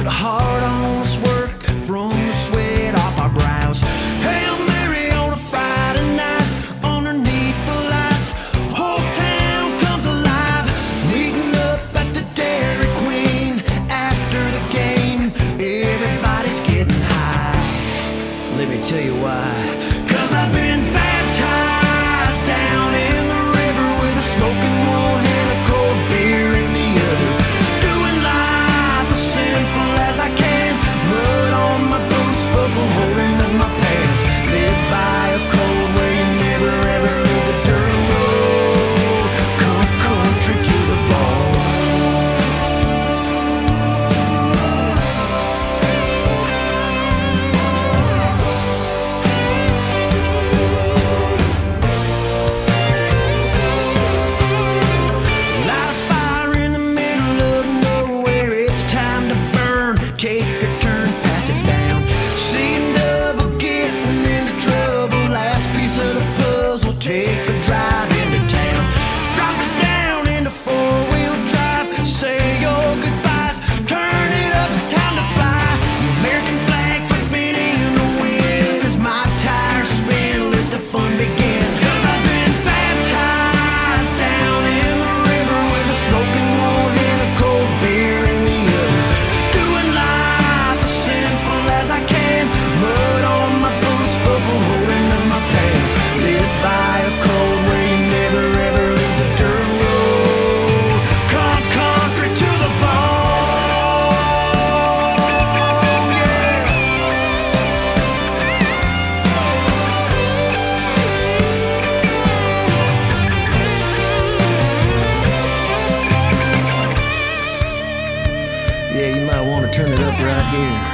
The hard-on work from the sweat off our brows. Hail Mary on a Friday night underneath the lights. Whole town comes alive, meeting up at the Dairy Queen after the game. Everybody's getting high. Let me tell you why. 'Cause I've been baptized down in the river with a smoking one and a cold beer in the other. Doing life as simple as I can. Mud on my boots, buckle holding up my pants. Live by a code where you never ever leave the dirt road. Country to the bone. Take a turn, pass it down. Seeing double, getting into trouble. Last piece of the puzzle, take a drive into town. Drop it down into four-wheel drive. Say your goodbyes, turn it up, it's time to fly. American flag flipping in the wind as my tires spin, let the fun begin. 'Cause I've been baptized down in the river with a smoking one and a cold beer in the other. I can, mud on my boots, buckle holding up my pants. Live by a code where you never ever leave the dirt road. Country to the bone, yeah. Yeah, you might want to turn it up right here.